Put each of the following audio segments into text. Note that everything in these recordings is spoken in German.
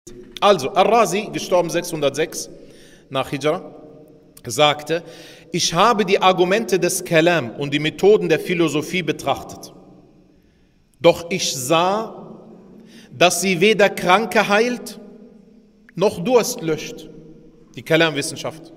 Also, Ar-Razi, gestorben 606 nach Hijra, sagte, ich habe die Argumente des Kalam und die Methoden der Philosophie betrachtet. Doch ich sah, dass sie weder Kranke heilt, noch Durst löscht. Die Kalam-Wissenschaft.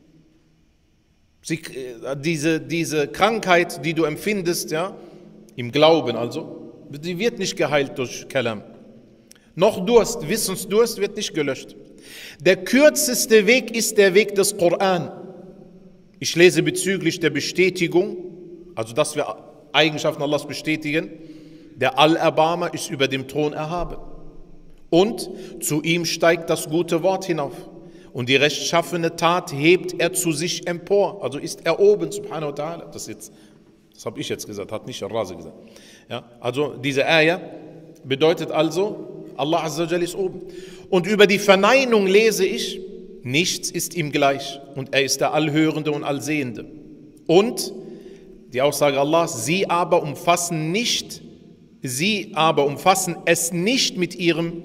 Diese Krankheit, die du empfindest, ja, im Glauben also, die wird nicht geheilt durch Kalam. Noch Durst, Wissensdurst wird nicht gelöscht. Der kürzeste Weg ist der Weg des Koran. Ich lese bezüglich der Bestätigung, also dass wir Eigenschaften Allahs bestätigen, der Allerbarmer ist über dem Thron erhaben. Und zu ihm steigt das gute Wort hinauf. Und die rechtschaffene Tat hebt er zu sich empor. Also ist er oben, subhanahu wa ta'ala. Das habe ich jetzt gesagt, hat nicht Ar-Razi gesagt. Ja, also diese Ayah bedeutet also, Allah Azza wa Jalla ist oben. Und über die Verneinung lese ich, nichts ist ihm gleich. Und er ist der Allhörende und Allsehende. Und die Aussage Allahs, sie aber umfassen es nicht mit ihrem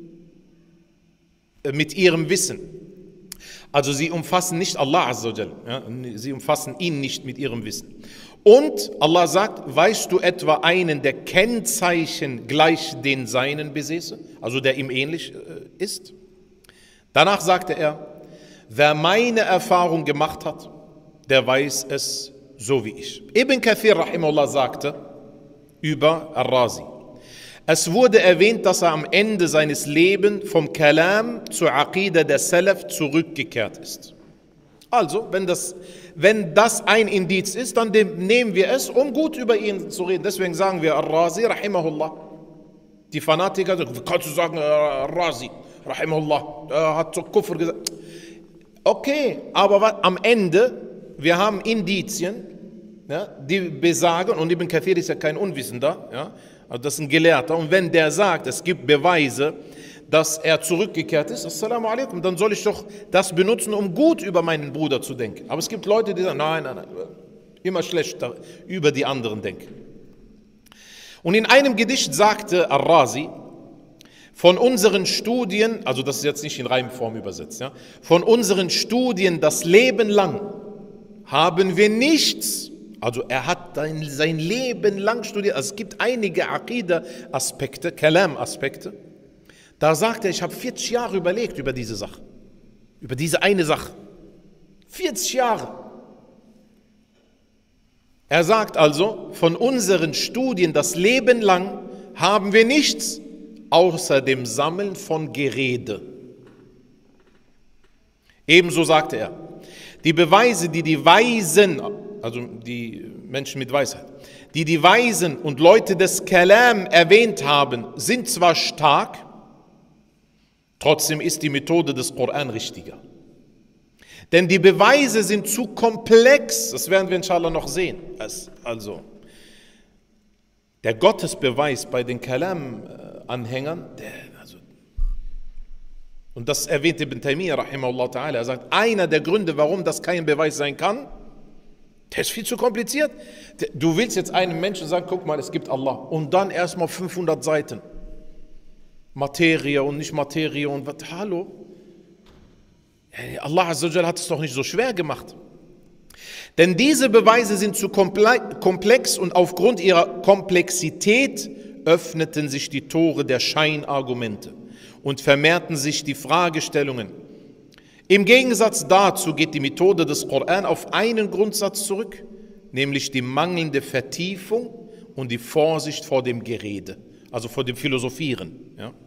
Wissen. Also sie umfassen nicht Allah Azza wa Jalla, ja, sie umfassen ihn nicht mit ihrem Wissen. Und Allah sagt, weißt du etwa einen, der Kennzeichen gleich den Seinen besäße, also der ihm ähnlich ist? Danach sagte er, wer meine Erfahrung gemacht hat, der weiß es so wie ich. Ibn Kathir rahimahullah sagte über Ar-Razi, es wurde erwähnt, dass er am Ende seines Lebens vom Kalam zur Aqida der Salaf zurückgekehrt ist. Also, wenn das ein Indiz ist, dann nehmen wir es, um gut über ihn zu reden. Deswegen sagen wir Ar-Razi, rahimahullah. Die Fanatiker sagen, wie kannst du sagen, Ar-Razi, rahimahullah, er hat so Kufr gesagt. Okay, aber am Ende, wir haben Indizien, ja, die besagen, und Ibn Kathir ist ja kein Unwissender, ja, also das ist ein Gelehrter, und wenn der sagt, es gibt Beweise, dass er zurückgekehrt ist, assalamu alaikum, dann soll ich doch das benutzen, um gut über meinen Bruder zu denken. Aber es gibt Leute, die sagen, nein, immer schlechter über die anderen denken. Und in einem Gedicht sagte Ar-Razi, von unseren Studien, also das ist jetzt nicht in Reimform übersetzt, ja, von unseren Studien das Leben lang haben wir nichts. Also er hat sein Leben lang studiert. Also es gibt einige Aqida-Aspekte, Kalam-Aspekte. Da sagt er, ich habe 40 Jahre überlegt über diese Sache. Über diese eine Sache. 40 Jahre. Er sagt also, von unseren Studien das Leben lang haben wir nichts außer dem Sammeln von Gerede. Ebenso sagte er, die Beweise, die die Weisen, also die Menschen mit Weisheit, die Weisen und Leute des Kalam erwähnt haben, sind zwar stark, trotzdem ist die Methode des Koran richtiger. Denn die Beweise sind zu komplex, das werden wir inshallah noch sehen. Also, der Gottesbeweis bei den Kalam-Anhängern, und das erwähnt Ibn Taymiyyah, rahimahullah ta'ala, er sagt, einer der Gründe, warum das kein Beweis sein kann, der ist viel zu kompliziert. Du willst jetzt einem Menschen sagen, guck mal, es gibt Allah, und dann erstmal 500 Seiten. Materie und nicht Materie und was, hallo? Allah Azza wa Jalla hat es doch nicht so schwer gemacht. Denn diese Beweise sind zu komplex und aufgrund ihrer Komplexität öffneten sich die Tore der Scheinargumente und vermehrten sich die Fragestellungen. Im Gegensatz dazu geht die Methode des Koran auf einen Grundsatz zurück, nämlich die mangelnde Vertiefung und die Vorsicht vor dem Gerede, also vor dem Philosophieren. Ja?